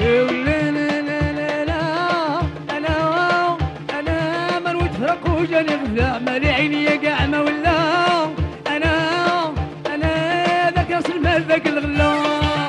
لا لا لا لا لا، انا ما نتفرق وجاني غفله مالي عيني كاع ما ولا. انا ذاك راس المال ذاك الغلا.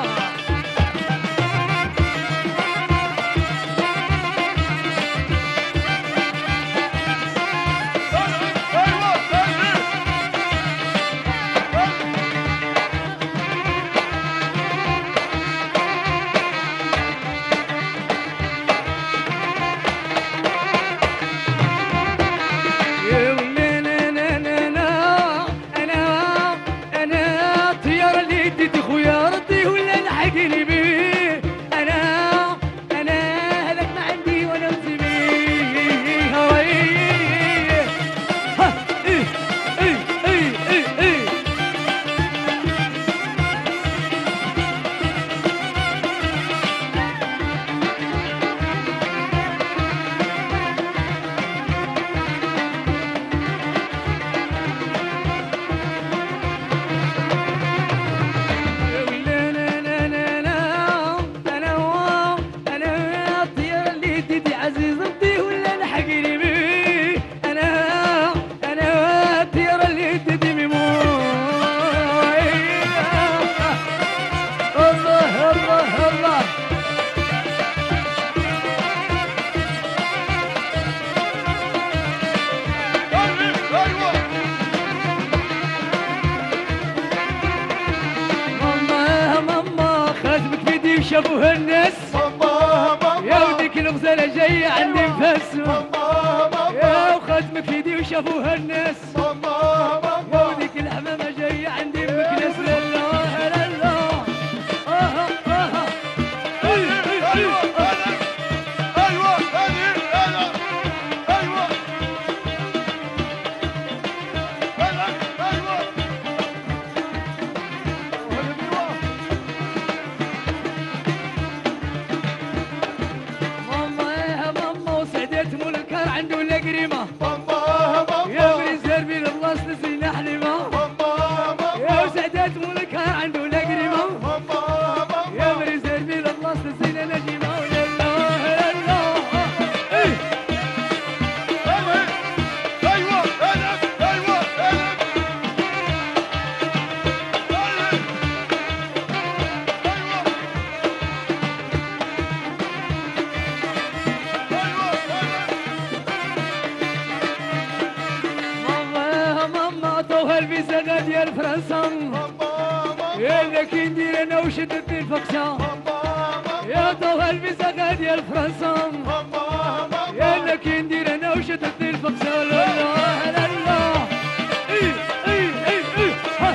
شافوها الناس يا وديك الغزاله جايه عندي مفاس. يا وخاتمك في يدي وشافوها الناس يا وديك الحمامه جايه عندي مكناس. لا لا لا لا يا بريزر بين البلاص نسينا حليمة. يا وسعدات ملكها عنده الأقريمة. يا بريزر بين البلاص نسينا نجيمة. ولا لا لا لا الفيزا ديال فرنسا. يا لكن ندير انا وشدت الفقشه. يا طوها الفيزا ديال فرنسا. يا لكن ندير انا وشدت الفقشه. لا لا لا لا اي اي اي اي ها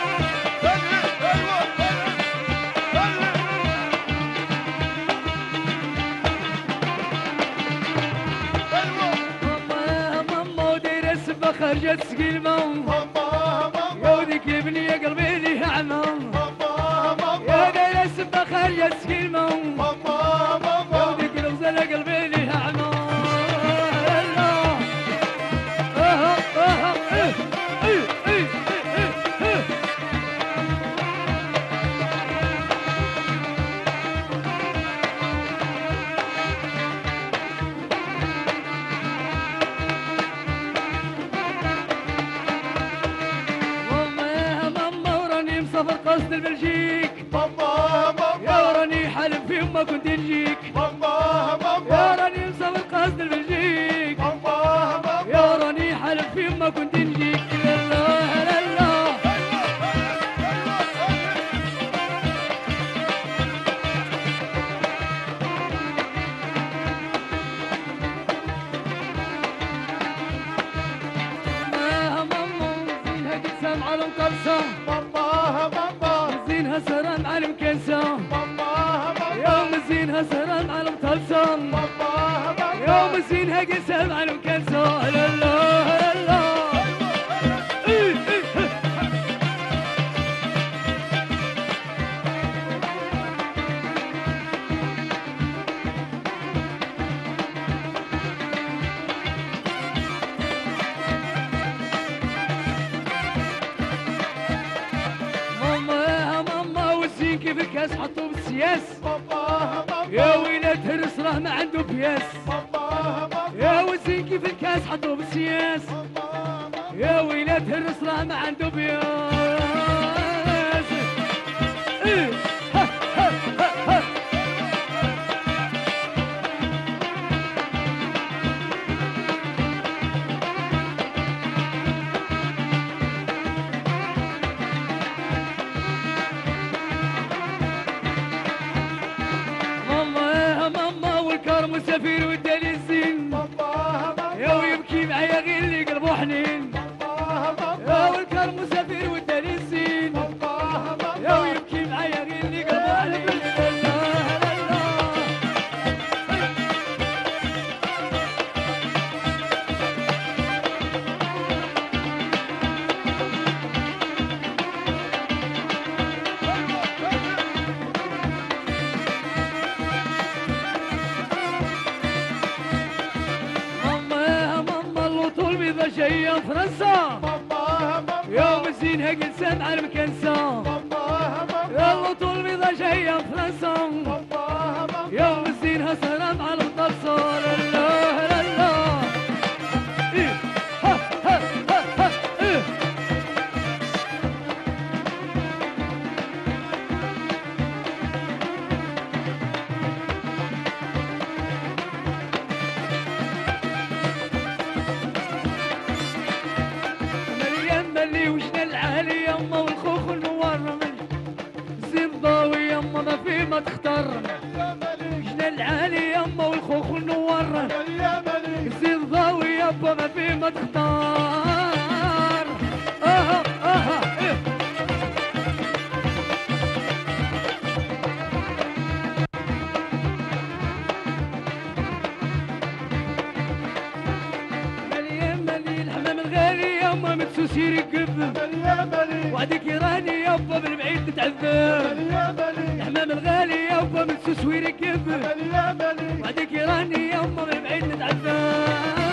ماما دايره السبه خرجت سقيلمه. يا وديك البنيه قلبي ليه عمى. يا دايره السبه خرجت سقيلمه. يا وديك الغزاله قلبي ليه عمى. سافر قصد البلجيك. يا راني حالم في ما كنت نجيك. يا راني مسافر قصد البلجيك. يا راني حالم في ما كنت نجيك. لا لا لا لا ماما زينها قد سامعة المقرصة. مزينها سران على مكنسة. يا مزينها سران على مطلسة. يا مزينها قسم على مكنسة. لا لا لا كيف الكاس حطوه بالسياس. يا ويلة هرس راه ما عنده بياس يا وزين كيف الكاس حطوه بالسياس يا ويلة هرس راه ما عنده بياس إيه. ها ها ها ها. مسافر وداني الزين يا ويبكي معايا غير اللي قلبو حنين يا والكار مسافر وداني الزين يا ويبكي معايا غير اللي قلبو حنين جاية فرنسا يا مزين هاك لسان على مكنسا يلا طول بيضا جاية فرنسا يا مزين هسلام على الطرسة لا لا لا إيه ها ها ها ها إيه اللي وجنا العالي يما والخوخ المورم الزباوي يما ما في ما تختار وجنا العالي يما والخوخ المورم الزباوي يما ما في ما تختار اها اها إيه. الحمام الغالي يما متسوسير يكذب وعدك يراني يابا بالبعيد تتعذب الحمام الغالي يابا متسوس ويركب وعدك يراني يابا بالبعيد تتعذب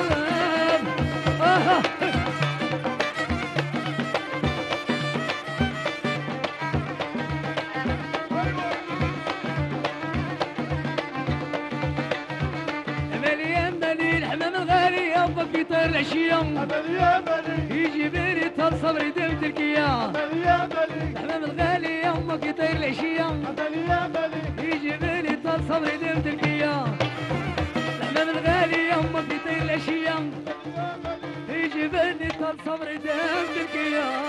الحمام الغالي يابا في طير العشية يجي بيري طال صبري دم تركيا الحمام الغالي يابا في طير العشية يجي بيري طال صبري دم تركيا الحمام الغالي يابا في طير العشية يجي بيري طال صبري دم تركيا